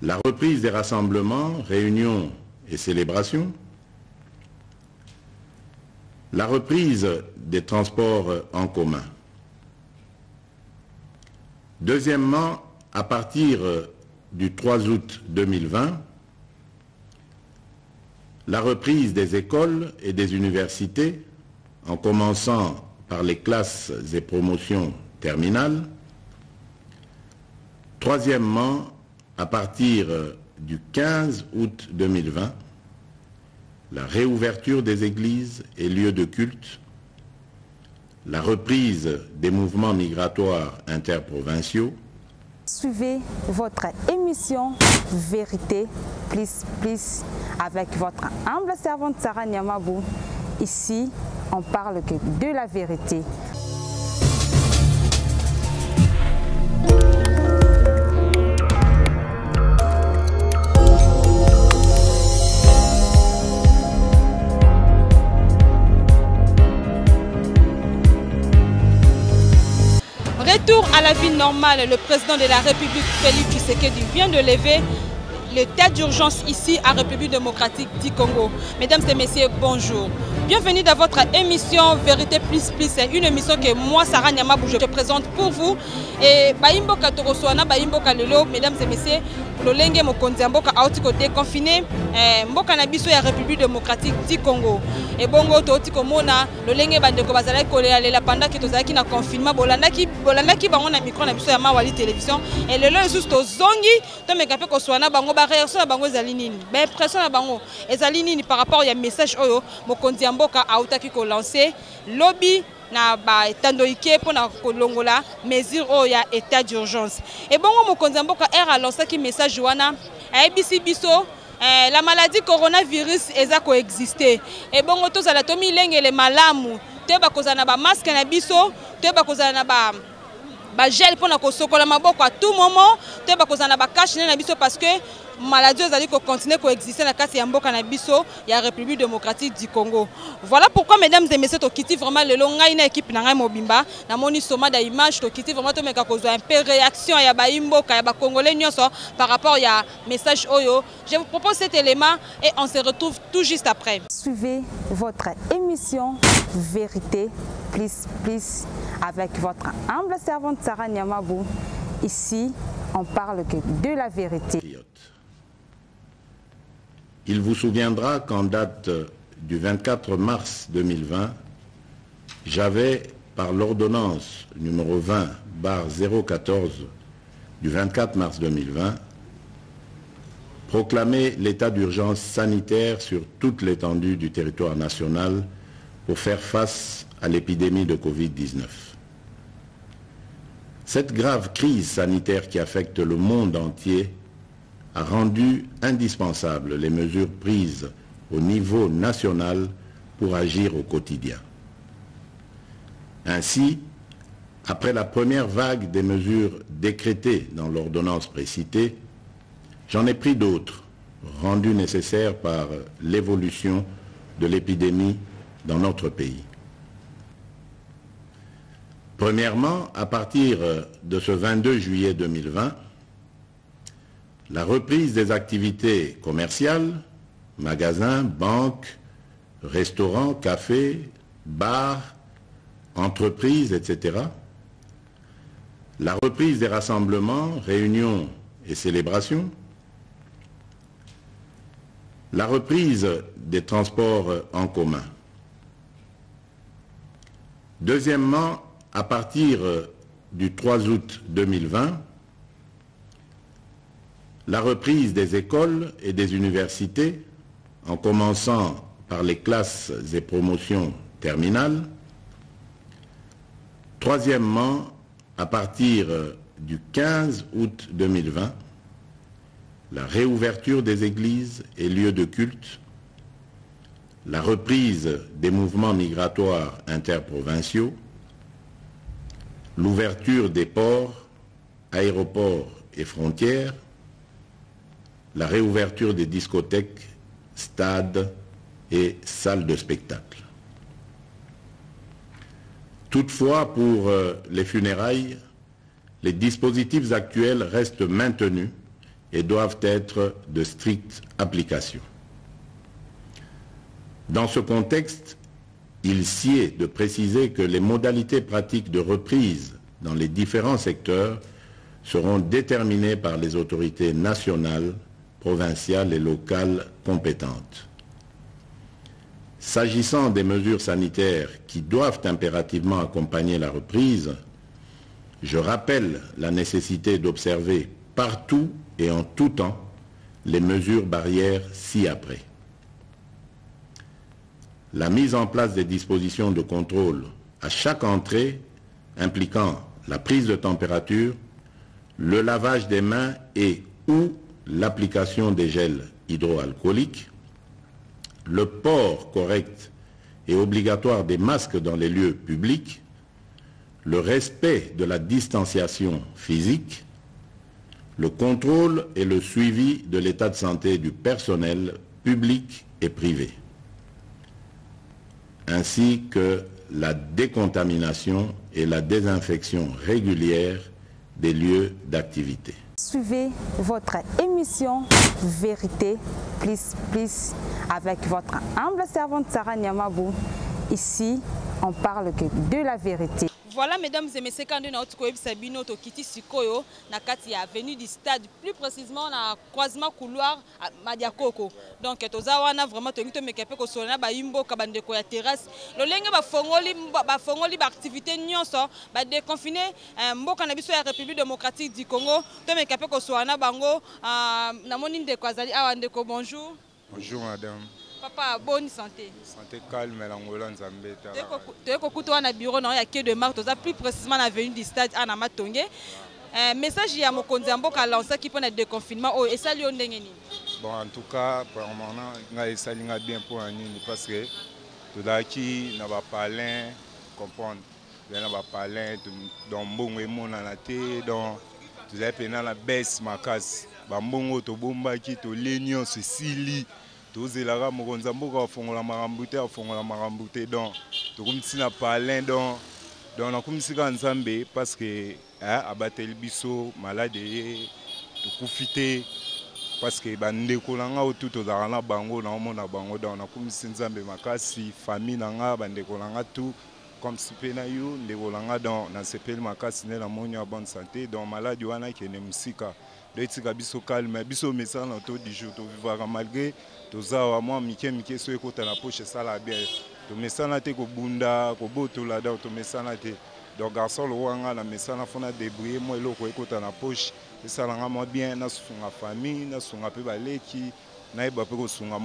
la reprise des rassemblements, réunions et célébrations, la reprise des transports en commun. Deuxièmement, à partir du 3 août 2020, la reprise des écoles et des universités, en commençant par les classes et promotions terminales. Troisièmement, à partir du 15 août 2020, la réouverture des églises et lieux de culte, la reprise des mouvements migratoires interprovinciaux. Suivez votre émission Vérité plus avec votre humble servante Sarah Nyamabou. Ici, on parle que de la vérité. Retour à la vie normale, le président de la République, Félix Tshisekedi, vient de lever l'état d'urgence ici à République démocratique du Congo. Mesdames et messieurs, bonjour. Bienvenue dans votre émission Vérité plus. C'est une émission que moi, Sarah Nyamabou, je présente pour vous. Et Baimboka Toroswana, Baimboka Lelo, mesdames et messieurs, Lolenge Mokonzi Mboka auti côté confiné, Mboka Nabiso ya République démocratique du Congo. Et bongo toti komona Lolenge bandeko bazala kolela pendant que tozalaki na confinement bolandaki bango na micro na biso ya Mawali télévision et lelo juste tozongi to mekape ko swana bango ba réaction na bango ezali nini ba impression na bango ezali nini par rapport ya message oyo Mokonzi Mboka autaki ko lancer lobby na ba etandoike pona kolongola mesure oyo ya état d'urgence. Et bongo Mokonzi Mboka a lancé ki message wana ayebisi biso la maladie coronavirus eza coexister. Et bongo tozala tomi lengele malamu te ba kozana ba masque na biso te ba kozana ba gel pona ko sokola maboko à tout moment te ba kozana ba cache na biso parce que maladie ezali ko continuer coexister na kati ya mboka na biso ya République démocratique du Congo. Voilà pourquoi mesdames et messieurs tokiti vraiment le longai na équipe na ngai mobimba na moni soma da image tokiti vraiment to meka ko un peu réaction ya ba imboka ya ba congolais nyonso par rapport ya message oyo. Je vous propose cet élément et on se retrouve tout juste après. Suivez votre émission Vérité plus avec votre humble servante Sarah Nyamabou. Ici, on parle que de la vérité. Il vous souviendra qu'en date du 24 mars 2020, j'avais, par l'ordonnance numéro 20/014 du 24 mars 2020, proclamé l'état d'urgence sanitaire sur toute l'étendue du territoire national pour faire face à l'épidémie de Covid-19. Cette grave crise sanitaire qui affecte le monde entier a rendu indispensables les mesures prises au niveau national pour agir au quotidien. Ainsi, après la première vague des mesures décrétées dans l'ordonnance précitée, j'en ai pris d'autres, rendues nécessaires par l'évolution de l'épidémie dans notre pays. Premièrement, à partir de ce 22 juillet 2020, la reprise des activités commerciales, magasins, banques, restaurants, cafés, bars, entreprises, etc. La reprise des rassemblements, réunions et célébrations. La reprise des transports en commun. Deuxièmement, à partir du 3 août 2020, la reprise des écoles et des universités, en commençant par les classes et promotions terminales. Troisièmement, à partir du 15 août 2020, la réouverture des églises et lieux de culte, la reprise des mouvements migratoires interprovinciaux, l'ouverture des ports, aéroports et frontières, la réouverture des discothèques, stades et salles de spectacle. Toutefois, pour les funérailles, les dispositifs actuels restent maintenus et doivent être de stricte application. Dans ce contexte, il sied de préciser que les modalités pratiques de reprise dans les différents secteurs seront déterminées par les autorités nationales, provinciales et locales compétentes. S'agissant des mesures sanitaires qui doivent impérativement accompagner la reprise, je rappelle la nécessité d'observer partout et en tout temps les mesures barrières ci-après. La mise en place des dispositions de contrôle à chaque entrée impliquant la prise de température, le lavage des mains et ou l'application des gels hydroalcooliques, le port correct et obligatoire des masques dans les lieux publics, le respect de la distanciation physique, le contrôle et le suivi de l'état de santé du personnel public et privé, ainsi que la décontamination et la désinfection régulière des lieux d'activité. Suivez votre émission Vérité plus avec votre humble servante Sarah Nyamabou. Ici, on parle que de la vérité. Voilà, mesdames et messieurs, quand nous avons Sabino Tokiti Sikoyo, na kati avenue du stade, plus précisément na croisement couloir à Madiakoko. Donc, tozawana vraiment tongito mekepe ko sona ba imbo ka bande ko ya terrasse. Lo lenge ba fongoli ba activité nyonso ba déconfiné mboka na biso ya République démocratique du Congo. To mekepe ko sona bango na moni ndeko azali awa ndeko bonjour. Bonjour madame. Papa, bonne santé. Santé calme, l'angola nzambe. Tu es au na bureau il y a que de marque, plus précisément la venue du stade à Namatonge. Message à mon konzambo qui a lancé qui peut être déconfinement et ça lui bon, en tout cas, pour le moment, ça lui bien pour un parce que tout qui n'a pas parlé, comprendre, n'a pas parlé dans bon et mon anaté, dans tout avez la baisse ma casse, bambongo to bomba qui to l'union se sili. Tous les gens font la marambouté, donc tout na parlé donc on a comme si ensemble parce que abatel biso malade to profiter parce que bande kolanga tout aux arana bango na mona bango donc on a comme si nzambe makasi famille nanga bande kolanga tout comme si pena yo nde kolanga donc na sepel makasi na monya bonne santé donc malade wana qui ne musika donc biso calme biso message na tout du jour to vivre malgré tozawa moi mike so ekota na poche sala bien to mesana te ko bunda ko botola da to mesana te donc garçon lo wanga na mesana fona débrouiller moi eloko ekota na poche esala nga moi bien na sunga famille na sunga pe baleki na eba pe ko sunga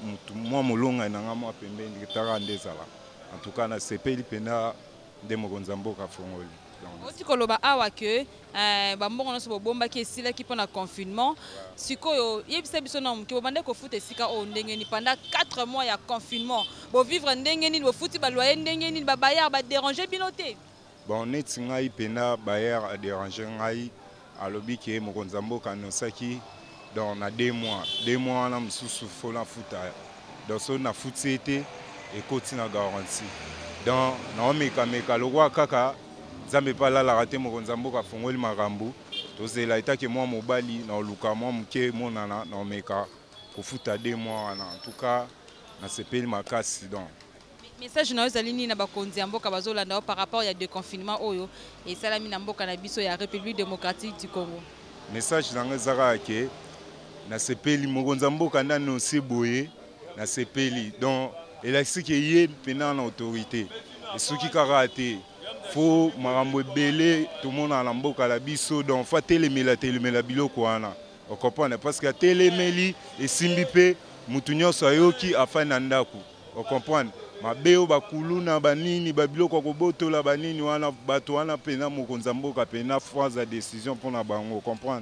moi molonga na nga moi pembeni kitara ndezala en tout cas na sepeli pena de mokonzambo ka fongoli. Oti koloba awa ke bambongo na so bomba ki esila ki pona confinement sikoyo yebisa biso na mki bobande ko futa esika o ndenge ni pendant 4 mois ya confinement bo vivre ndenge ni bo futi ba loyer ndenge ni ba bayar ba déranger binoté bon neti ngai pena bayar a déranger ngai alobi ke mokonzambo kanosaki donc na 2 mois na msusu fola futa donc so na futsete et continue garantie donc na meka lokwa kaka Zambe pala la raté mon konzambo ka fongoli marambu to c'est la état que moi mobali na luka moi mke monana na meka ko futa 2 mois en tout cas na sepeli makasi donc message na ozalini na bakonzi mboka bazolanda par rapport ya déconfinement oyo et salami na mboka na biso ya République démocratique du Congo message na ngazaka ke na sepeli mon konzambo na no seboye na sepeli donc et là c'est que yé pena na autorité et ceux qui karaté faut marambo belé tout le monde à l'amboka la biso donc faut télémela biloko wana on comprend parce que télémeli et simbipe mutunyo soyoki afana ndaku on comprend mabeo bakuluna banini babiloko ko botola banini wana bato wana pena mokonzamboka pena France a décision pour na bango comprendre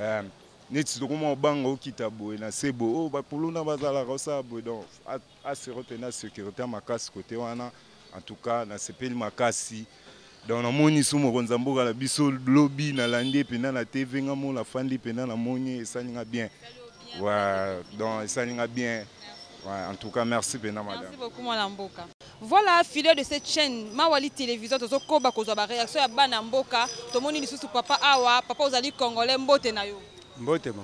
neti comment bango kitabo na sebo bakuluna bazala kosa donc assurer pena sécurité makasi côté wana en tout cas na sepeli makasi donc na moni sumo konzamboka la biso lobby na landi pena na TV ngamo la fandi pena na moni esalinga bien ouais donc esalinga bien ouais en tout cas merci pena madame merci beaucoup mon mboka voilà fidèle de cette chaîne Mawali télévision tozo koba kozwa ba réaction ya bana mboka to moni lisusu papa awa papa ozali congolais mbote na yo mbote maman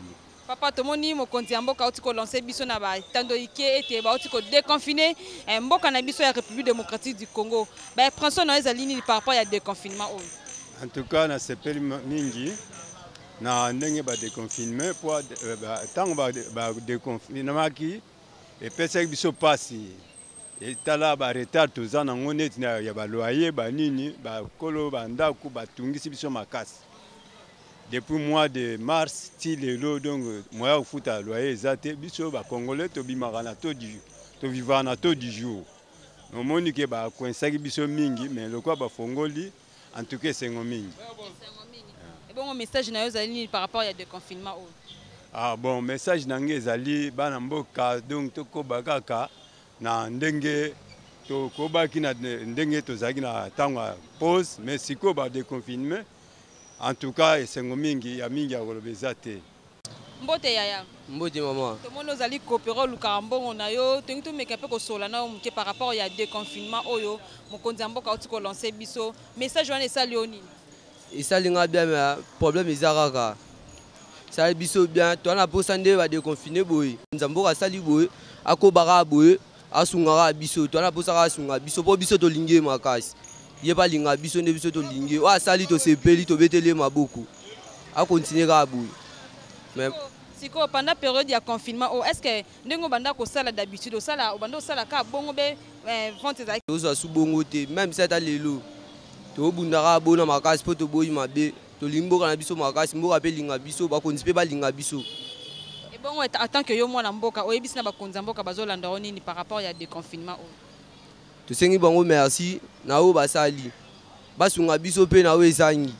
Papa tomoni mokonzi ya mboka oti ko lancer biso na ba tando ike ete ba oti ko déconfiner mboka na biso ya République démocratique du Congo. Ba prenso na ezali ni par rapport ya déconfinement oyo. En tout cas na sepeli mingi na ndenge ba déconfinement pour tant ba déconfinement qui et pesa biso pasi et tala ba retard toza na ngone ya ba loyer ba nini ba kolo ba ndako ba tungisi biso makasi. Depuis le mois de mars, donc moi au foot à loyer zate biso ba congolais to bimara to vivre na to du jour. No moni ke ba coinça biso mingi mais le quoi ba fongoli en tout cas c'est ngomingi. Et bon message na yo zali par rapport à déconfinement. Ah bon message nange zali bana mboka donc to ko bakaka na ndenge to ko baki na ndenge to zaki na tanga pause mais siko ba déconfinement. En tout cas, c'est mingi ya mingi ya kolobeza te. Mbote yaya. Mbote maman. Tout le monde nous allons coopérer le carambon on a yo. Tout le monde est peu kosola na mke par rapport ya déconfinement oyo. Mokonzi mboka oti ko lancer biso. Message wana esa Léonie. Esa linga bien mais problème ezaraka. Ça biso bien. Toi na posande va déconfiner boy. Nzamboka sali boy. Akobara boy. Asungara biso. Toi na posaka asunga biso po biso to linge makasi. Il pas linga biso ne biso to lingi wa sali to sepeli to betele maboko a continuer ka boui mais siko pendant période de confinement est-ce que ndengo banda ko sala d'habitude au sala au banda sala ka bongo be vente za to su bongo te même ça ta lelo to bundaka bona makasi po to boyi mabe to limboka na biso makasi mboka pe linga biso ba konzi pe ba linga biso et bon en tant que yo mwana mboka oyebisi na ba konza mboka bazolanda nini par rapport ya déconfinement to sengi bango merci na o basali basunga biso pe na o ezangi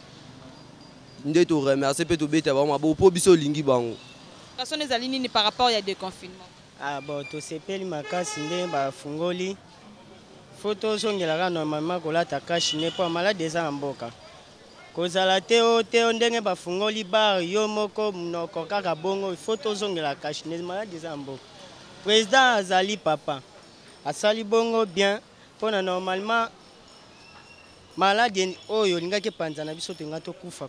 nde to remercier pe to beta ba mabo po biso lingi bango kasone ezali nini par rapport ya déconfinement. Ah bon to sepeli makasi nde ba fungoli photo zongelaka normalement kolata cash ne po malade eza na mboka kozala te o ndenge ba fungoli bar yo moko mnoko kaka bongo photo zongela cash ne malade eza na mboka président azali papa asali bongo bien pona normalement malade oyo lingaki panzana biso tenga to kufa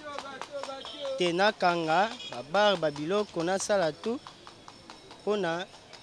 te nakanga babar babiloko na sala tout pona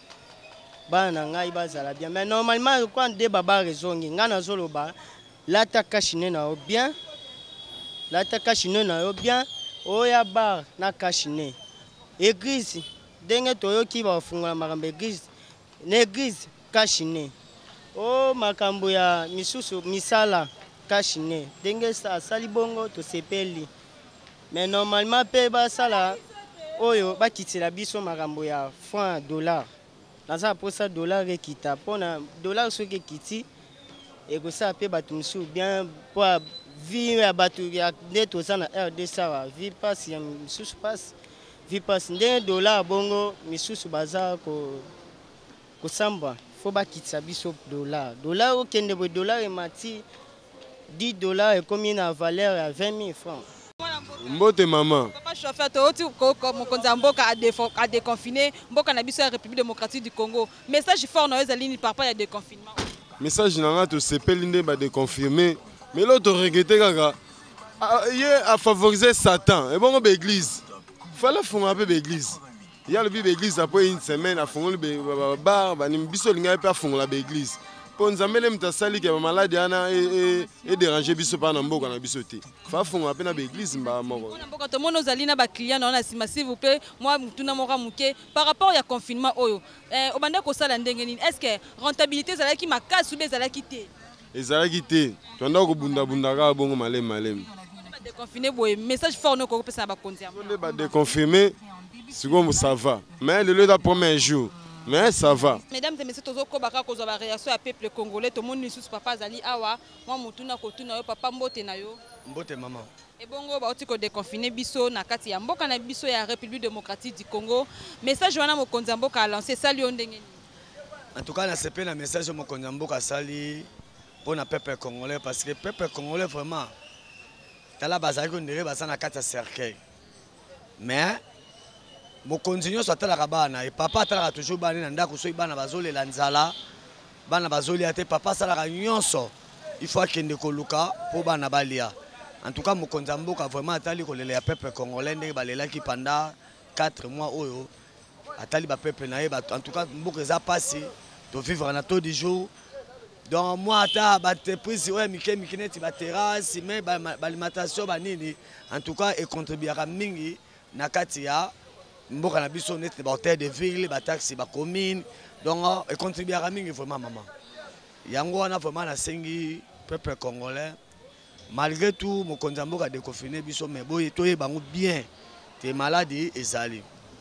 bana ngai bazala bien mais normalement quand de babar ezongi ngana zoloba lata kashine na o bien lata kashine na yo bien oya bar na kashine église denge toyoki ba fungola makambo église na église kashine o makambo ya misusu misala kashine denge sa sali bongo to sepeli mais normalement pe ba sala oyo bakitila biso makambo ya franc dollar naza posa dollar ekita pona dollar soki kiti ekosa pe batu misu bien po vie ya batu ya neto sana RDC wa vie passe ya misusu passe vie passe ndenge dollar bongo misusu baza ko samba faut bakitisa biso dollar au kende bo dollar et mati $10 et combien na valeur ya 20 000 francs. Mbote maman. Papa chauffeur to oti ko mokonzi mboka a déconfiné mboka na biso ya République démocratique du Congo. Message fort na ezali ni par rapport ya déconfinement. Message nanga to sepeli nde ba déconfirmer mais l'autre regretté kaka a favoriser Satan et bon l'église. Fallait fondre un peu l'église. Il y a le bible église après une semaine à fondre le bar ba nimbiso linga pe fondre la église. Pour nous amener les mtasali qui est malade et déranger biso par n'amboka na biso te. Fa fondre un peu na l'église mba moko. N'amboka to mono zali na ba client na sima s'il vous plaît moi mutuna mora muke par rapport ya confinement oyo obanda ko sala ndenge nini est-ce que rentabilité zala ki makasi ou be zala ki te. Ezala ki te. Tonda ko bunda ka bongo malem. Déconfiné boy message fort no ko pesa ba konzi on est pas déconfiné c'est comme ça va mais le lieu de premier jour mais ça va. Mesdames et messieurs tozo ko baka ko zo ba réaction à peuple congolais to moni sous papa zali awa moi mutuna ko tuna yo papa mbote na yo mbote maman et bongo ba oti ko déconfiné biso na kati ya mboka na biso ya République démocratique du Congo message wana mokonzi mboka a lancé sali yo ndenge en tout cas na CP na message mokonzi mboka sali pour na peuple congolais parce que peuple congolais vraiment tala bazali ko ndere basana kati ya cercueil mais mokonzi nyonso atalaka bana et papa atalaka toujours bana na ndako so bana bazolela nzala bana bazolia te papa asalaka nyonso il faut akende koluka po bana balia en tout cas mokonzi mboka vraiment atali kolela ya peuple congolais ndenge balelaki pendant 4 mois oyo atali ba peuple na yeba en tout cas mboka eza passé to vivre na taux du jour donc moi ata ba entreprise ouais mike neti ba terrasse mais ba alimentation ba nini en tout cas et contribuera mingi na kati ya mboka na biso neti ba hôtel de ville ba taxi ba commune donc et contribuera mingi vraiment maman yango wana vraiment na sengi peuple congolais malgré tout mokonzi ya mboka déconfiné biso mais boye toye bango bien te maladie ezali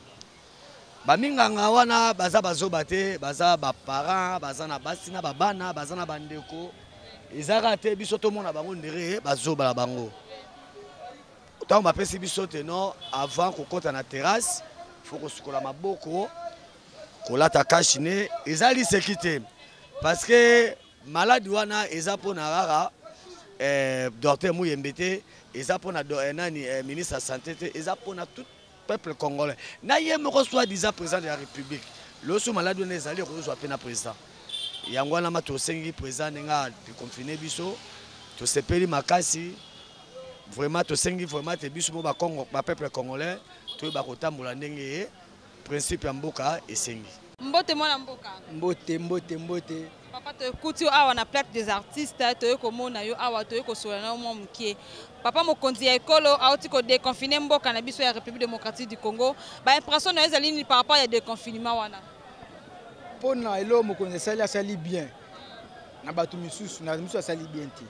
baminganga wana baza bazoba te baza baparent baza na basi na babana baza na bandeko ezaka te biso tomona bango ndere bazoba na bango ntango bapesi biso te non avant kokota na terrasse faut kosukola maboko kolata kashine ezali seki te parce que maladie wana eza mpona kaka docteur Mouyembe te eza mpona ministre ya santé te eza mpona tout peuple congolais na ye moko soit disant président de la république loso maladi wana ezali okozwa mpe na président yango wana ma tosengi président ndenga déconfiné biso tosepeli makasi vraiment tosengi vraiment te biso mo bapeuple congolais toyeba kotambola ndenge principe ya mboka esengi mbote mwana mboka mbote papa tokuti awa na plaque des artistes toye komona yo awa toye kosola na mwa mukie papa mokonzi ya ekolo auti ko déconfiner mboka na biso ya République démocratique du Congo ba impression na ezali ni par rapport ya déconfinement wana pona elo mokonzi asali bien na batu misusu na misusu asali bien te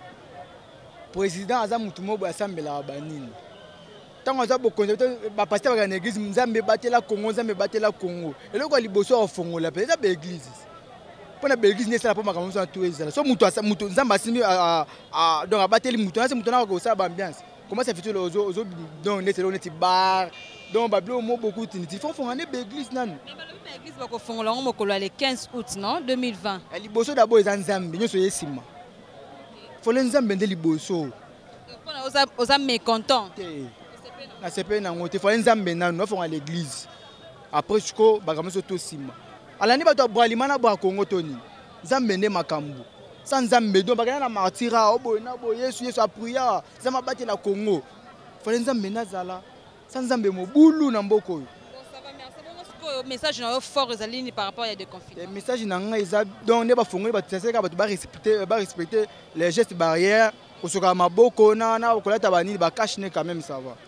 président aza mutu mobo asambela banini tango aza bokonzi ba pasteur ba na église nzambe batela Congo eloko liboso ofongola pe eza ba église pona ba église nesala po makambo so to ezala so mutu nzambe asimi donc abateli mutu na ko sa ba ambiance comment ça fait ozo donc neselo neti bar donc ba blo mo beaucoup tiniti faut fongane ba église nanu mais ba église ba ko fongola ngo mokolo le 15 août non 2020 liboso d'abord eza nzambe nyoso yesima faut le nzambe nde liboso pona oza mécontent na sepe na ngote faut nzambe nanu na fonga l'église après siko bakamoso to sima alani bato boalimana ba Congo toni nzambe nde makambu sans nzambe do bakana na martira obo na bo Yesu a priya zama bate la Congo faut nzambe nazala sans nzambe mobulu na mboko ça va merci beaucoup message na fort ezali par rapport à des confinements le message na nga eza donc ne ba fongoli ba tseka bato ba respecter les gestes barrières kosoka maboko na kolata banini ba cache ne quand même ça va.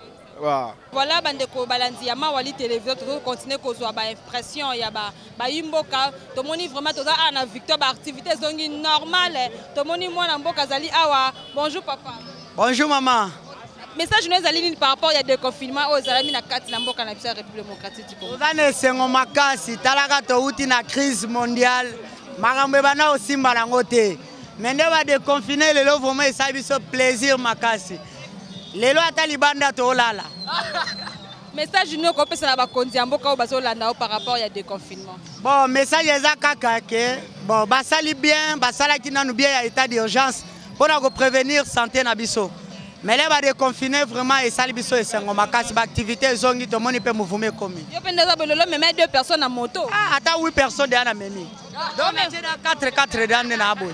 Voilà bandeko balandi ya mawali télévision to continuer kozwa ba impression ya ba yimboka to moni vraiment to za na Victor ba activité zongi normale to moni mwana mboka zali awa bonjour papa bonjour maman message nous ezali par rapport ya déconfinement aux zalami na kati na mboka na biso République démocratique du Congo ozane sengo makasi talaka to uti na crise mondiale makambo bana osimba nango te mende ba déconfiner lelo vraiment esa biso plaisir makasi lelo ata libanda to olala message nous ko pesa na ba konzi mboka o bazolanda par rapport ya déconfinement bon message eza kaka ke bon basali bien basala kinanu bien ya état d'urgence pour ko prévenir santé na biso mais là ba déconfiner vraiment et sali biso esengo makasi ba activité zongi to moni pe mouvement commun yo pendeza belolo mais 2 personnes à moto ata 8 personnes dans la memi donc c'est dans 4 dans na boy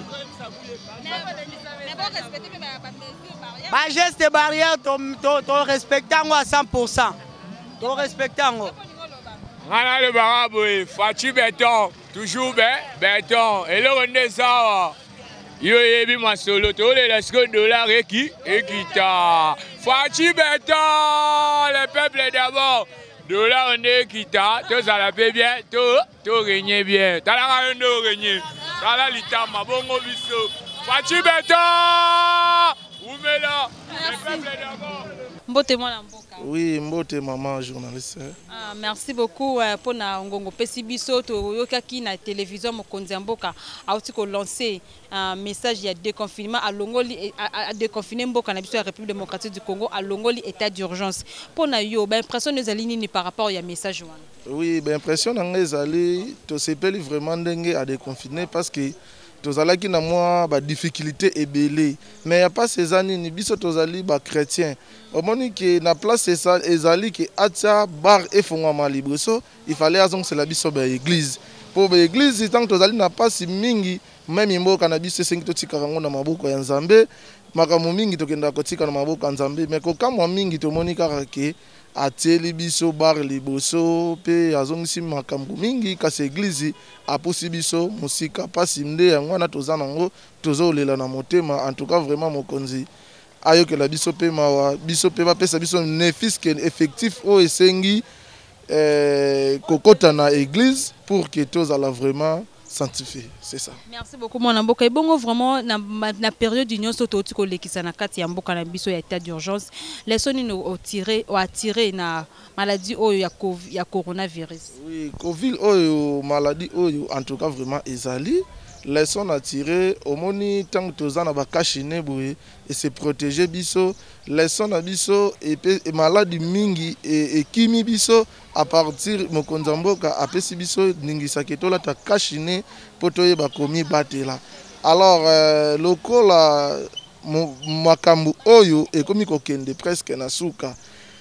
ba geste barrière to respectant à 100%. To respectant. Ngana le barabo Fachi béton, toujours béton. Et le rendez ça. Yo yebi masolo to le lasco dollar ekita. Fachi béton, le peuple d'abord. Dollar on ekita, to ça la paie bien, to régner bien. Tala ndo régner. Tala litama bongo biso. Fachi béton. Oumela, le peuple d'abord. Mbote mwana mboka. Oui, mbote maman journaliste. Merci beaucoup pour na ngongo pesi biso to yokaki na télévision mokonzi mboka auti ko lancer un message ya déconfinement à longoli à déconfiner mboka na biso ya République démocratique du Congo à longoli état d'urgence. Pour na yo ba impression nous alini ni par rapport ya message wana. Oui, ba impression na ngezali to sepeli vraiment ndenge à déconfiner parce que tozalaki na moi ba difficulté ebele mais y a pas ces années ni biso tozali ba chrétien omoni que na place ça ezali que atia bar et fongama libre so il fallait azong c'est la biso ba église pour ba église tant que tozali na pas mingi même mboka na biso sengi totika kango na maboko ya Nzambe makambo mingi tokenda kotika na maboko ya Nzambe mais ko kamwa mingi tomoni kaka ke atieli biso bar liboso pe azongisi makambo mingi kasi église apusi biso musika pasi nde yango wana toza nango tozolela na motema. En tout cas vraiment mokonzi ayokela biso pe mawa biso pe bapesa biso néfiske effectif o esengi kokota na église pour que tozala vraiment sanctifié, c'est ça. Merci beaucoup mon amboka. Et bon vraiment na période d'union soto tiko lekisa na kati ya mboka na biso ya état d'urgence. Les soni no attiré na maladie oyo ya coronavirus. Oui, Covid oyo maladie oyo en tout cas vraiment ezali les sons attirés au moni tant que tozana ba kashine boye et se protéger biso les sons na biso et maladie mingi et kimi biso à partir mokonzamboka apesi biso ningisa ketola ta kashine potoye ba komi batela. Alors lokola makambu oyo e komi kokende presque na suka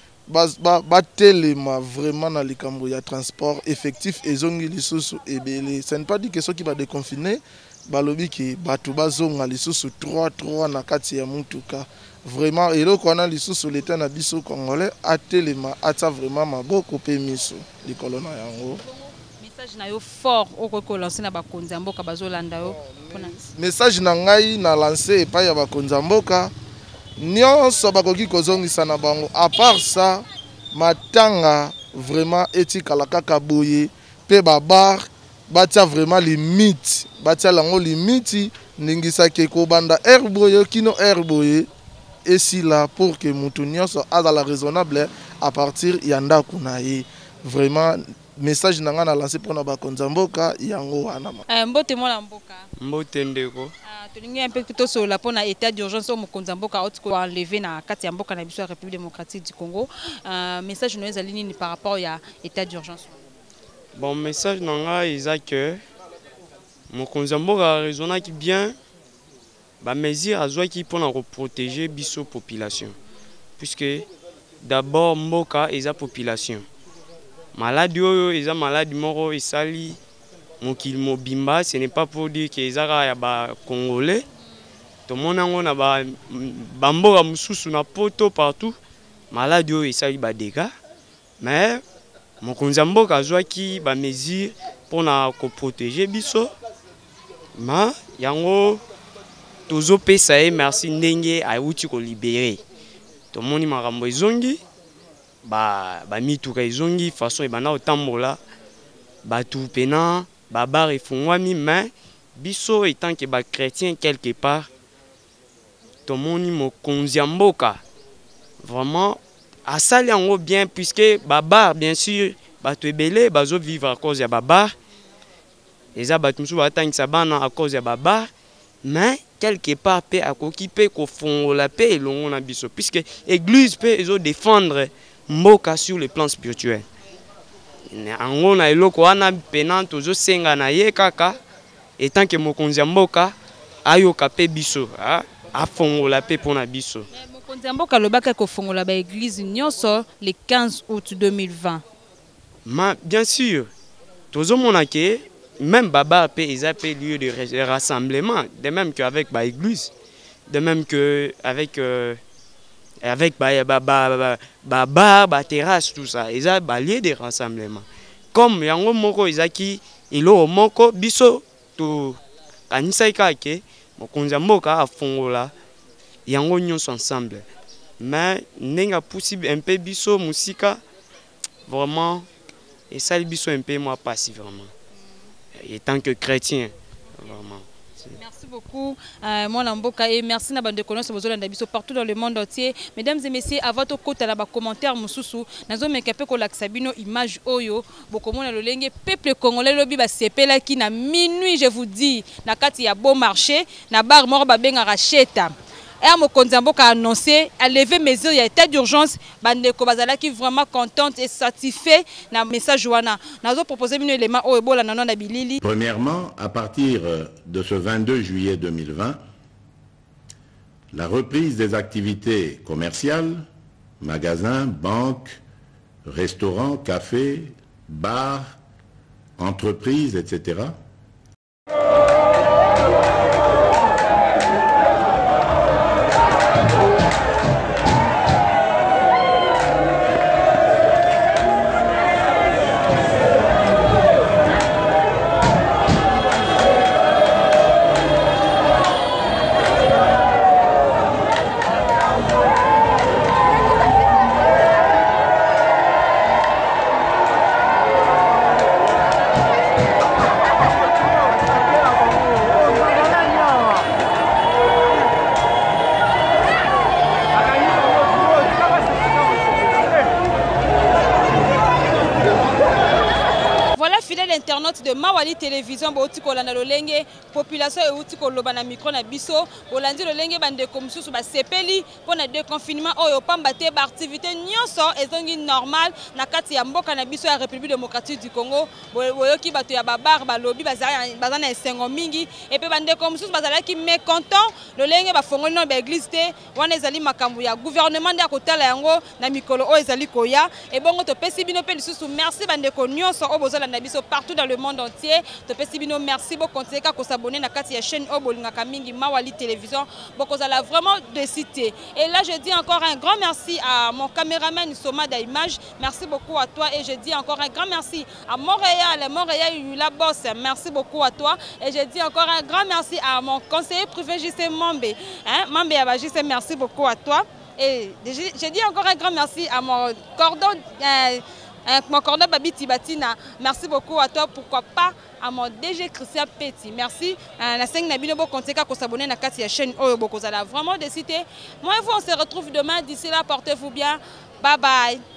batelema vraiment na likambo ya transport effectif ezongi lisusu ebele. Ce n'est pas dit que ceux qui va déconfiner balobi ki batu bazonga lisusu 3 na kati ya mutuka. Vraiment eloko wana lisusu l'état na biso congolais atelema ata vraiment maboko pe miso likolo na yango. Message na yo fort oko lancer na bakonzi mboka bazolanda yo. Message na ngai na lancer epai ya bakonzi mboka nyonso bakoki kozongisa na bango à part ça matanga vraiment etikala kaka boye pe babar batia vraiment limite batia lango limite ningisa ke ko banda herboye kino herboye et si là pour que mutu nyonso azala raisonnable à partir ya ndako na ye. Vraiment message nanga na lancer pour na bakonza mboka yango wana mbote mona mboka mbote ndeko tolingi un peu plutôt sur la pona état d'urgence au mokonza mboka otiko enlever na kati ya mboka na biso ya République démocratique du Congo. Message nous ezali ni par rapport ya état d'urgence. Bon message nanga eza que mokonza mboka raisonnaki bien ba mesure azwaki pona ko protéger biso population puisque d'abord mboka eza population. Maladie oyo eza maladie moko esali mokili mobimba, ce n'est pas pour dire que ezaka ya ba congolais to monango na ba mboka mususu na poto partout maladie oyo esali ba dégâts mais mokonzi mboka azwaki ba mesure pona ko protéger biso ma yango tozo pesa e merci ndenge ayuti ko libérer to moni makambo ezongi ba mituka ezongi façon ebana otambola batu pena babar efungwami mais biso étant que ba chrétien quelque part to moni mokonzi mboka vraiment asali yango bien puisque babar bien sûr batu ebele bazo vivre à cause ya babar eza batu musu batangisa bana à cause ya babar mais quelque part pe akoki pe ko fongola pe elongo na biso puisque église pe ezo défendre mboka sur le plan spirituel. Ango na eloko wana pena tozo senga na ye kaka etant que mokonzi mboka ayoka pe biso afongola pe pona biso. Mokonzi mboka lobaka ko fongola ba église nyonso le 15 août 2020. Bien sûr. Tozo monake même baba pe eza pe lieu de rassemblement de même qu'avec ba église de même que avec ba terrasse tout ça ils ont lieu de rassemblement comme yango moko ezaki ilo moko biso to kanisa ikake mokonza mboka afongola yango nyonso ensemble mais nenga possible un peu biso musika vraiment et ça biso un peu moi passif vraiment et tant que chrétien vraiment. Merci beaucoup, mon mboka, et merci na bande connaisse besoin d'abiso partout dans le monde entier. Mesdames et messieurs, à votre côté là bas commentaire mususu, nazo mekape ko laksabino image oyo, bokomona lolenge peuple congolais lobi ba sepela ki na minuit je vous dis, na kati ya bon marché, na bar mort ba benga racheta. Et mokonzi mboka a annoncé à lever mesures il y a état d'urgence bandeko bazala qui vraiment contente et satisfait na message wana nazo proposer mino élément o ebola nana na bilili. Premièrement, à partir de ce 22 juillet 2020, la reprise des activités commerciales, magasins, banques, restaurants, cafés, bars, entreprises, etc. internautes de Mawali Télévision, bauti kolanda lolenge population et outi koloba na micro na biso, bolandi lolenge bande comme sous ba sepeli pour na déconfinement oyo pamba te ba activité nyonso ezongi normal na kati ya mboka na biso ya République démocratique du Congo. Boyoki bato ya babar ba lobi bazana esengo mingi et pe bande comme sous bazala ki mécontent lolenge ba fongoli no ba église te wana ezali makambo ya gouvernement nda kotala yango na mikolo o ezali koya et bongo to pesi bino pe lisusu merci bande ko nyonso o bozola na biso partout dans le monde entier to pesi bino merci beaucoup continuer ka ko s'abonner na kati ya chaîne o bolingaka mingi Mawali Télévision beaucoup zala vraiment de citer. Et là je dis encore un grand merci à mon caméraman Soma d'Image, merci beaucoup à toi et je dis encore un grand merci à Montréal la boss, merci beaucoup à toi et je dis encore un grand merci à mon conseiller privé JC Mambe, hein, Mambe Abajise, merci beaucoup à toi et je dis encore un grand merci à mon cordon Babi Tibatina, merci beaucoup à toi, pourquoi pas à mon DG Christian Petit, merci. La 5 Nabino Bokonteka pour s'abonner à la chaîne Oyo Bokozala, vraiment de citer. Moi et vous on se retrouve demain, d'ici là portez-vous bien, bye bye.